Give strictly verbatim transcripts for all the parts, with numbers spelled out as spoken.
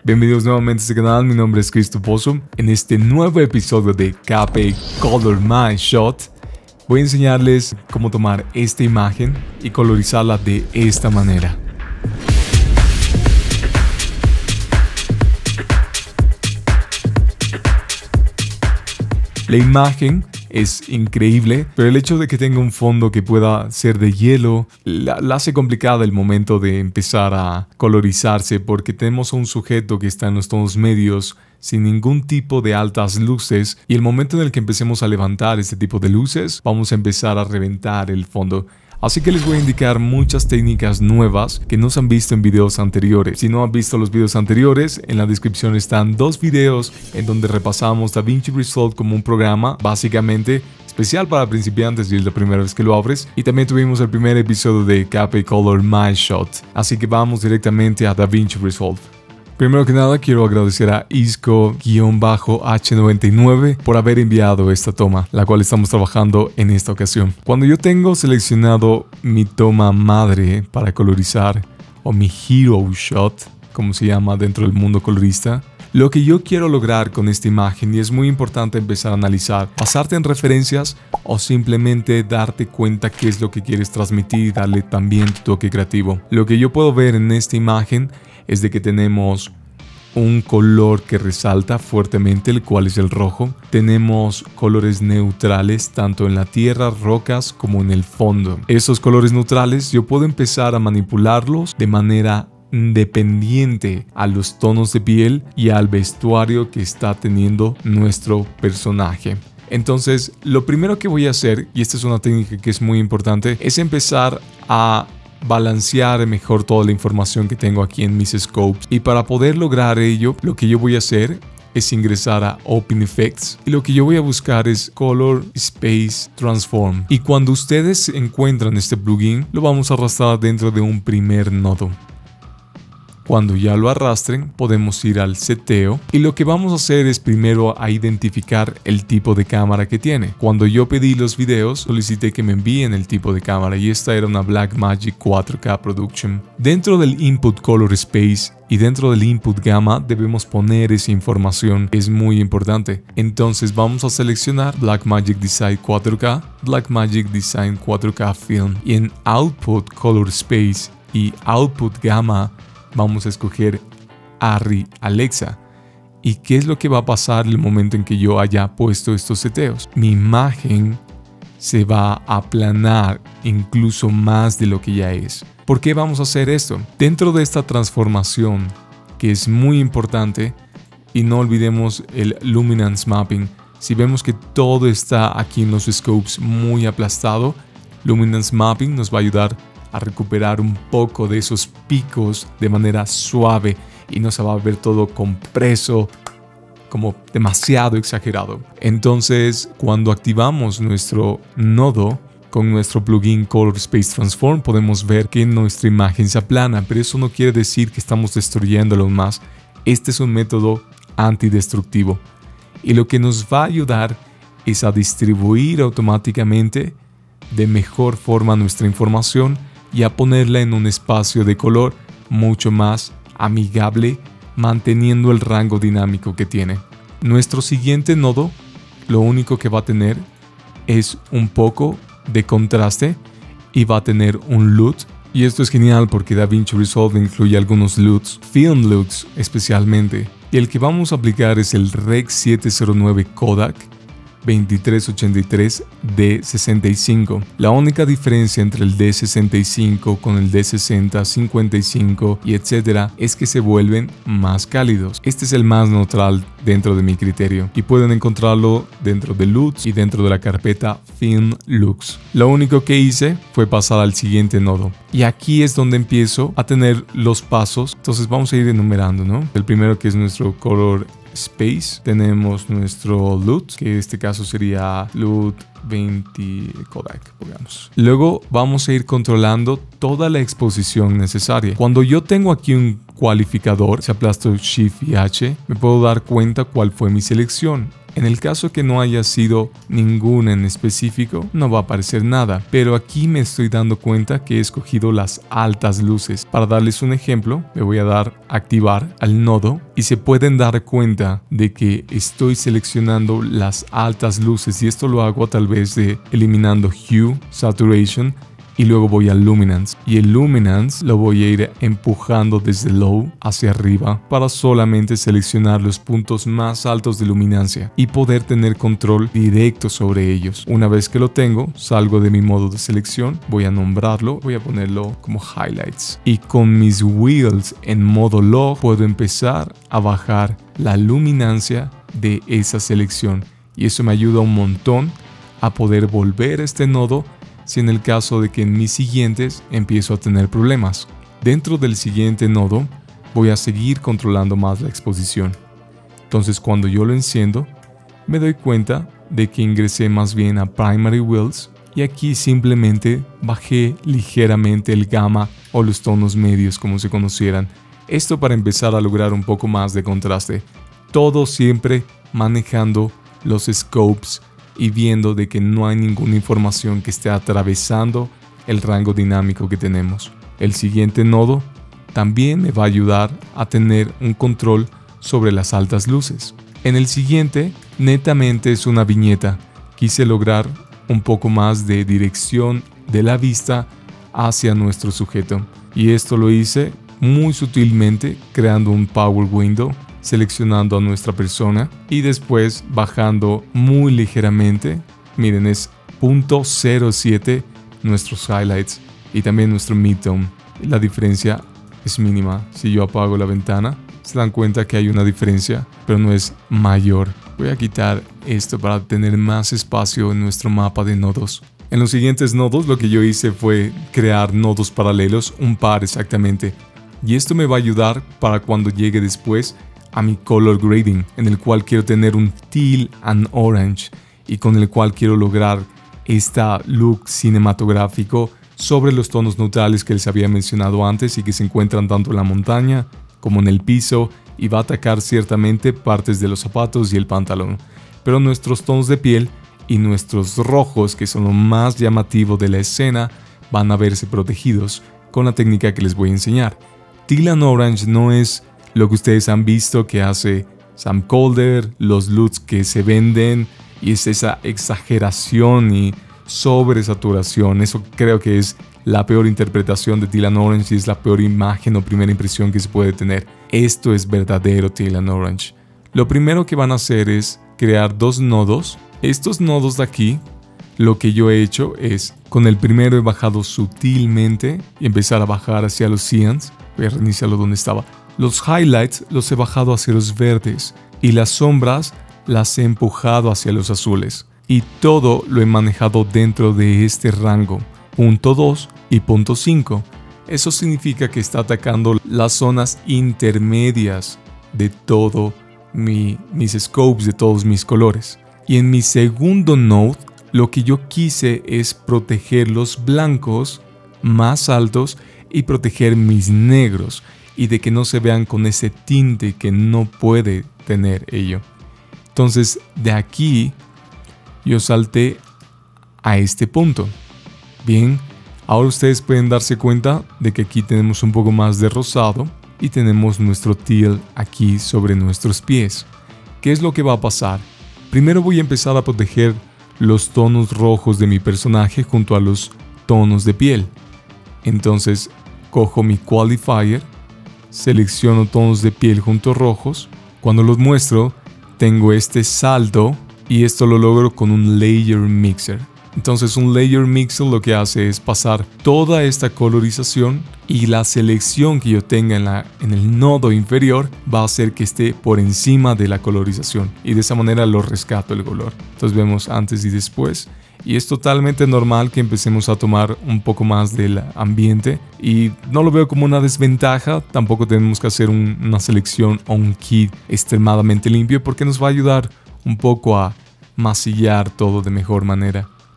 Bienvenidos nuevamente a este canal, mi nombre es Cristo Pozo. En este nuevo episodio de K P Color My Shot voy a enseñarles cómo tomar esta imagen y colorizarla de esta manera. La imagen es increíble, pero el hecho de que tenga un fondo que pueda ser de hielo la, la hace complicada el momento de empezar a colorizarse, porque tenemos a un sujeto que está en los tonos medios sin ningún tipo de altas luces, y el momento en el que empecemos a levantar este tipo de luces vamos a empezar a reventar el fondo. Así que les voy a indicar muchas técnicas nuevas que no se han visto en videos anteriores. Si no han visto los videos anteriores, en la descripción están dos videos en donde repasamos DaVinci Resolve como un programa básicamente especial para principiantes si es la primera vez que lo abres. Y también tuvimos el primer episodio de K P Color My Shot. Así que vamos directamente a DaVinci Resolve. Primero que nada quiero agradecer a Isco H noventa y nueve por haber enviado esta toma, la cual estamos trabajando en esta ocasión. Cuando yo tengo seleccionado mi toma madre para colorizar, o mi hero shot, como se llama dentro del mundo colorista, lo que yo quiero lograr con esta imagen, y es muy importante empezar a analizar, basarte en referencias o simplemente darte cuenta qué es lo que quieres transmitir y darle también tu toque creativo. Lo que yo puedo ver en esta imagen es de que tenemos un color que resalta fuertemente, el cual es el rojo. Tenemos colores neutrales tanto en la tierra, rocas, como en el fondo. Esos colores neutrales yo puedo empezar a manipularlos de manera independiente a los tonos de piel y al vestuario que está teniendo nuestro personaje. Entonces, lo primero que voy a hacer, y esta es una técnica que es muy importante, es empezar a balancear mejor toda la información que tengo aquí en mis scopes. Y para poder lograr ello, lo que yo voy a hacer es ingresar a Open Effects, y lo que yo voy a buscar es Color Space Transform. Y cuando ustedes encuentran este plugin, lo vamos a arrastrar dentro de un primer nodo. Cuando ya lo arrastren, podemos ir al seteo, y lo que vamos a hacer es primero a identificar el tipo de cámara que tiene. Cuando yo pedí los videos, solicité que me envíen el tipo de cámara, y esta era una Blackmagic cuatro K Production. Dentro del Input Color Space y dentro del Input Gamma debemos poner esa información, es muy importante. Entonces vamos a seleccionar Blackmagic Design cuatro K, Blackmagic Design cuatro K Film, y en Output Color Space y Output Gamma vamos a escoger Arri Alexa. ¿Y qué es lo que va a pasar en el momento en que yo haya puesto estos seteos? Mi imagen se va a aplanar incluso más de lo que ya es. ¿Por qué vamos a hacer esto? Dentro de esta transformación, que es muy importante, y no olvidemos el Luminance Mapping, si vemos que todo está aquí en los scopes muy aplastado, Luminance Mapping nos va a ayudar a recuperar un poco de esos picos de manera suave, y no se va a ver todo compreso, como demasiado exagerado. Entonces, cuando activamos nuestro nodo con nuestro plugin Color Space Transform, podemos ver que nuestra imagen se aplana, pero eso no quiere decir que estamos destruyéndolo más. Este es un método antidestructivo, y lo que nos va a ayudar es a distribuir automáticamente de mejor forma nuestra información y a ponerla en un espacio de color mucho más amigable, manteniendo el rango dinámico que tiene. Nuestro siguiente nodo, lo único que va a tener es un poco de contraste, y va a tener un L U T, y esto es genial porque DaVinci Resolve incluye algunos L U Ts, Film L U Ts especialmente, y el que vamos a aplicar es el Rec setecientos nueve Kodak veintitrés ochenta y tres D sesenta y cinco. La única diferencia entre el D sesenta y cinco con el D sesenta, cincuenta y cinco y etcétera es que se vuelven más cálidos. Este es el más neutral dentro de mi criterio, y pueden encontrarlo dentro de L U Ts y dentro de la carpeta Film Lux. Lo único que hice fue pasar al siguiente nodo, y aquí es donde empiezo a tener los pasos. Entonces vamos a ir enumerando, ¿no? El primero, que es nuestro Color Space, tenemos nuestro L U T, que en este caso sería L U T veinte Kodak, pongamos. Luego vamos a ir controlando toda la exposición necesaria. Cuando yo tengo aquí un cualificador, si aplasto Shift y H, me puedo dar cuenta cuál fue mi selección. En el caso que no haya sido ninguna en específico, no va a aparecer nada, pero aquí me estoy dando cuenta que he escogido las altas luces. Para darles un ejemplo, le voy a dar activar al nodo y se pueden dar cuenta de que estoy seleccionando las altas luces, y esto lo hago a través de eliminando Hue, Saturation, y luego voy a Luminance, y el Luminance lo voy a ir empujando desde Low hacia arriba para solamente seleccionar los puntos más altos de luminancia y poder tener control directo sobre ellos. Una vez que lo tengo, salgo de mi modo de selección, voy a nombrarlo, voy a ponerlo como Highlights, y con mis wheels en modo Log puedo empezar a bajar la luminancia de esa selección, y eso me ayuda un montón a poder volver a este nodo si en el caso de que en mis siguientes empiezo a tener problemas. Dentro del siguiente nodo voy a seguir controlando más la exposición. Entonces cuando yo lo enciendo, me doy cuenta de que ingresé más bien a Primary Wheels y aquí simplemente bajé ligeramente el gamma o los tonos medios como se conocieran. Esto para empezar a lograr un poco más de contraste. Todo siempre manejando los scopes y viendo de que no hay ninguna información que esté atravesando el rango dinámico que tenemos. El siguiente nodo también me va a ayudar a tener un control sobre las altas luces. En el siguiente, netamente es una viñeta. Quise lograr un poco más de dirección de la vista hacia nuestro sujeto. Y esto lo hice muy sutilmente, creando un Power Window, seleccionando a nuestra persona y después bajando muy ligeramente. Miren, es punto cero siete nuestros highlights y también nuestro midtone. La diferencia es mínima. Si yo apago la ventana, se dan cuenta que hay una diferencia, pero no es mayor. Voy a quitar esto para tener más espacio en nuestro mapa de nodos. En los siguientes nodos lo que yo hice fue crear nodos paralelos, un par exactamente. Y esto me va a ayudar para cuando llegue después a mi color grading, en el cual quiero tener un teal and orange y con el cual quiero lograr esta look cinematográfico sobre los tonos neutrales que les había mencionado antes y que se encuentran tanto en la montaña como en el piso, y va a atacar ciertamente partes de los zapatos y el pantalón. Pero nuestros tonos de piel y nuestros rojos, que son lo más llamativo de la escena, van a verse protegidos con la técnica que les voy a enseñar. Teal and orange no es lo que ustedes han visto que hace Sam Colder, los L U Ts que se venden, y es esa exageración y sobresaturación. Eso creo que es la peor interpretación de Teal and Orange y es la peor imagen o primera impresión que se puede tener. Esto es verdadero Teal and Orange. Lo primero que van a hacer es crear dos nodos. Estos nodos de aquí, lo que yo he hecho es, con el primero he bajado sutilmente y empezar a bajar hacia los cyans. Voy a reiniciarlo donde estaba. Los highlights los he bajado hacia los verdes y las sombras las he empujado hacia los azules. Y todo lo he manejado dentro de este rango, punto dos y punto cinco. Eso significa que está atacando las zonas intermedias de todo mi, mis scopes, de todos mis colores. Y en mi segundo node, lo que yo quise es proteger los blancos más altos y proteger mis negros, y de que no se vean con ese tinte que no puede tener ello. Entonces de aquí yo salté a este punto. Bien, ahora ustedes pueden darse cuenta de que aquí tenemos un poco más de rosado y tenemos nuestro teal aquí sobre nuestros pies. ¿Qué es lo que va a pasar? Primero voy a empezar a proteger los tonos rojos de mi personaje junto a los tonos de piel. Entonces cojo mi qualifier, selecciono tonos de piel junto a rojos. Cuando los muestro, tengo este salto y esto lo logro con un layer mixer. Entonces un layer mixer lo que hace es pasar toda esta colorización, y la selección que yo tenga en, la, en el nodo inferior va a hacer que esté por encima de la colorización, y de esa manera lo rescato el color. Entonces vemos antes y después. Y es totalmente normal que empecemos a tomar un poco más del ambiente, y no lo veo como una desventaja. Tampoco tenemos que hacer un, una selección o un kit extremadamente limpio, porque nos va a ayudar un poco a masillar todo de mejor manera.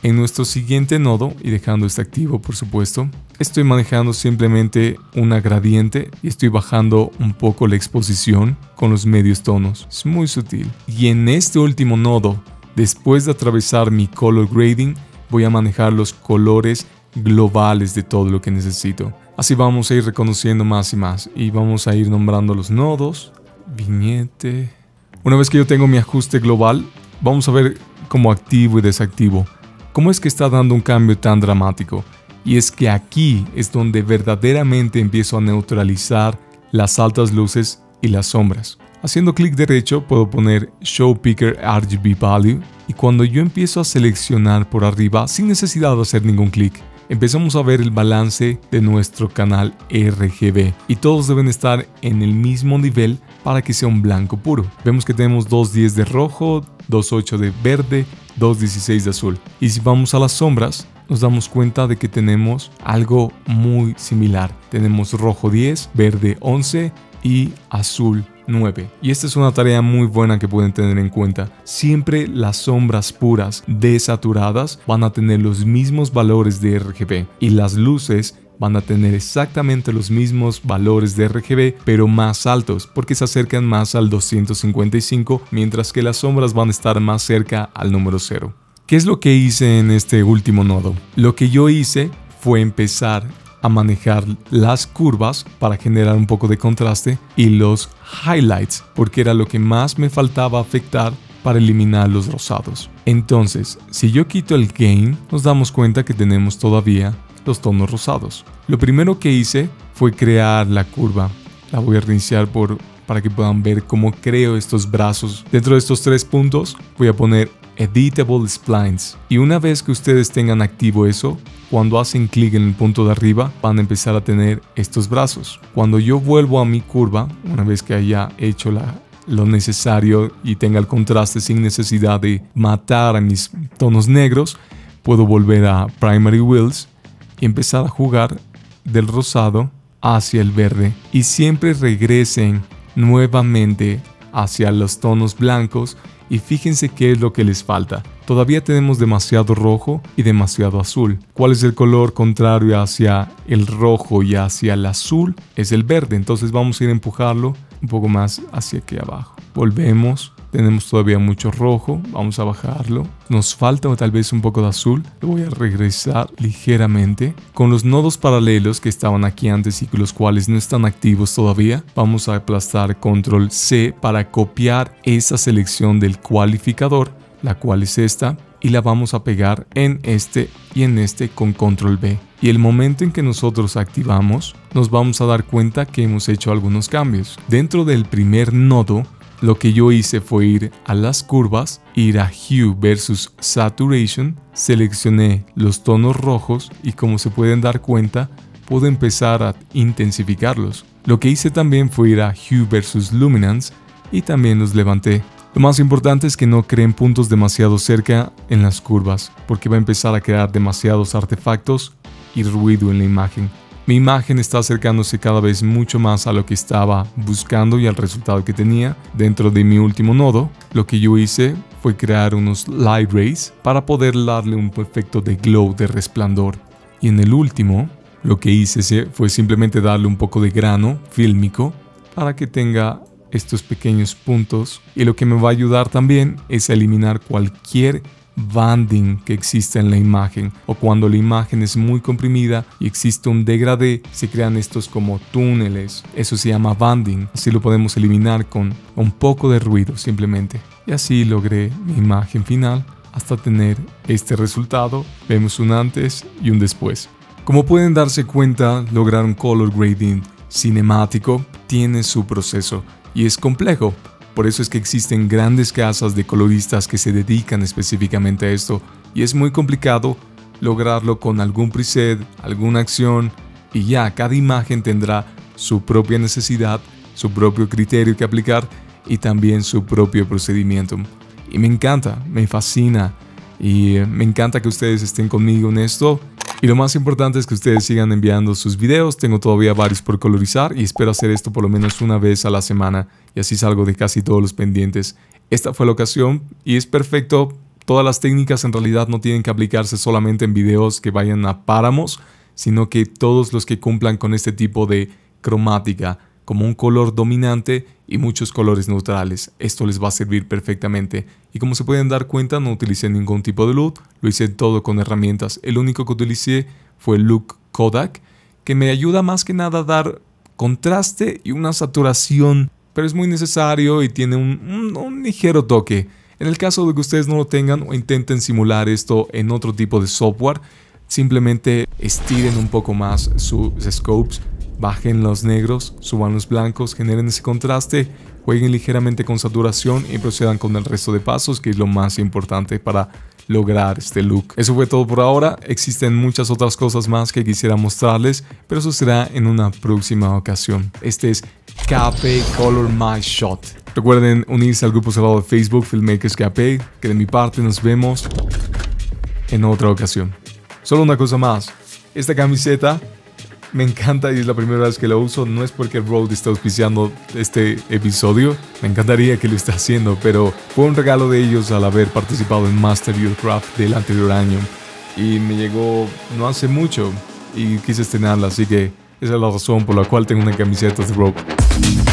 En nuestro siguiente nodo, y dejando este activo por supuesto, estoy manejando simplemente una gradiente y estoy bajando un poco la exposición con los medios tonos. Es muy sutil. Y en este último nodo, después de atravesar mi color grading, voy a manejar los colores globales de todo lo que necesito. Así vamos a ir reconociendo más y más y vamos a ir nombrando los nodos, viñete. Una vez que yo tengo mi ajuste global, vamos a ver como activo y desactivo cómo es que está dando un cambio tan dramático. Y es que aquí es donde verdaderamente empiezo a neutralizar las altas luces y las sombras. Haciendo clic derecho puedo poner Show Picker R G B Value y cuando yo empiezo a seleccionar por arriba sin necesidad de hacer ningún clic, empezamos a ver el balance de nuestro canal R G B y todos deben estar en el mismo nivel para que sea un blanco puro. Vemos que tenemos dos diez de rojo, dos ocho de verde, dos dieciséis de azul. Y si vamos a las sombras, nos damos cuenta de que tenemos algo muy similar. Tenemos rojo diez, verde once y azul nueve. Y esta es una tarea muy buena que pueden tener en cuenta. Siempre las sombras puras desaturadas van a tener los mismos valores de R G B y las luces van a tener exactamente los mismos valores de R G B pero más altos porque se acercan más al doscientos cincuenta y cinco, mientras que las sombras van a estar más cerca al número cero. ¿Qué es lo que hice en este último nodo? Lo que yo hice fue empezar a manejar las curvas para generar un poco de contraste y los highlights porque era lo que más me faltaba afectar para eliminar los rosados. Entonces, si yo quito el gain, nos damos cuenta que tenemos todavía los tonos rosados. Lo primero que hice fue crear la curva. La voy a reiniciar por, para que puedan ver cómo creo estos brazos. Dentro de estos tres puntos voy a poner Editable Splines. Y una vez que ustedes tengan activo eso, cuando hacen clic en el punto de arriba van a empezar a tener estos brazos. Cuando yo vuelvo a mi curva, una vez que haya hecho la, lo necesario y tenga el contraste sin necesidad de matar a mis tonos negros, puedo volver a Primary Wheels y empezar a jugar del rosado hacia el verde y siempre regresen nuevamente hacia los tonos blancos y fíjense qué es lo que les falta. Todavía tenemos demasiado rojo y demasiado azul. ¿Cuál es el color contrario hacia el rojo y hacia el azul? Es el verde, entonces vamos a ir a empujarlo un poco más hacia aquí abajo. Volvemos. Tenemos todavía mucho rojo, vamos a bajarlo. Nos falta tal vez un poco de azul, lo voy a regresar ligeramente. Con los nodos paralelos que estaban aquí antes y los cuales no están activos todavía, vamos a aplastar control C para copiar esa selección del cualificador, la cual es esta, y la vamos a pegar en este y en este con control B. Y el momento en que nosotros activamos, nos vamos a dar cuenta que hemos hecho algunos cambios. Dentro del primer nodo, lo que yo hice fue ir a las curvas, ir a Hue versus Saturation, seleccioné los tonos rojos y como se pueden dar cuenta, puedo empezar a intensificarlos. Lo que hice también fue ir a Hue versus Luminance y también los levanté. Lo más importante es que no creen puntos demasiado cerca en las curvas, porque va a empezar a crear demasiados artefactos y ruido en la imagen. Mi imagen está acercándose cada vez mucho más a lo que estaba buscando y al resultado que tenía. Dentro de mi último nodo, lo que yo hice fue crear unos light rays para poder darle un efecto de glow, de resplandor. Y en el último, lo que hice fue simplemente darle un poco de grano fílmico para que tenga estos pequeños puntos. Y lo que me va a ayudar también es a eliminar cualquier banding que exista en la imagen, o cuando la imagen es muy comprimida y existe un degradé, se crean estos como túneles. Eso se llama banding. Así lo podemos eliminar con un poco de ruido simplemente. Y así logré mi imagen final hasta tener este resultado. Vemos un antes y un después. Como pueden darse cuenta, lograr un color grading cinemático tiene su proceso y es complejo. Por eso es que existen grandes casas de coloristas que se dedican específicamente a esto y es muy complicado lograrlo con algún preset, alguna acción y ya cada imagen tendrá su propia necesidad, su propio criterio que aplicar y también su propio procedimiento. Y me encanta, me fascina y me encanta que ustedes estén conmigo en esto. Y lo más importante es que ustedes sigan enviando sus videos. Tengo todavía varios por colorizar y espero hacer esto por lo menos una vez a la semana y así salgo de casi todos los pendientes. Esta fue la ocasión y es perfecto Todas las técnicas en realidad no tienen que aplicarse solamente en videos que vayan a páramos, sino que todos los que cumplan con este tipo de cromática, como un color dominante y muchos colores neutrales. Esto les va a servir perfectamente. Y como se pueden dar cuenta, no utilicé ningún tipo de luz, lo hice todo con herramientas. El único que utilicé fue el Look Kodak, que me ayuda más que nada a dar contraste y una saturación, pero es muy necesario y tiene un, un, un ligero toque. En el caso de que ustedes no lo tengan o intenten simular esto en otro tipo de software, simplemente estiren un poco más sus scopes, bajen los negros, suban los blancos, generen ese contraste, jueguen ligeramente con saturación y procedan con el resto de pasos, que es lo más importante para lograr este look. Eso fue todo por ahora. Existen muchas otras cosas más que quisiera mostrarles, pero eso será en una próxima ocasión. Este es K P Color My Shot. Recuerden unirse al grupo cerrado de Facebook Filmmakers K P, que de mi parte nos vemos en otra ocasión. Solo una cosa más, esta camiseta me encanta y es la primera vez que la uso. No es porque Rode está auspiciando este episodio, me encantaría que lo esté haciendo, pero fue un regalo de ellos al haber participado en Master Your Craft del anterior año y me llegó no hace mucho y quise estrenarla, así que esa es la razón por la cual tengo una camiseta de Rode.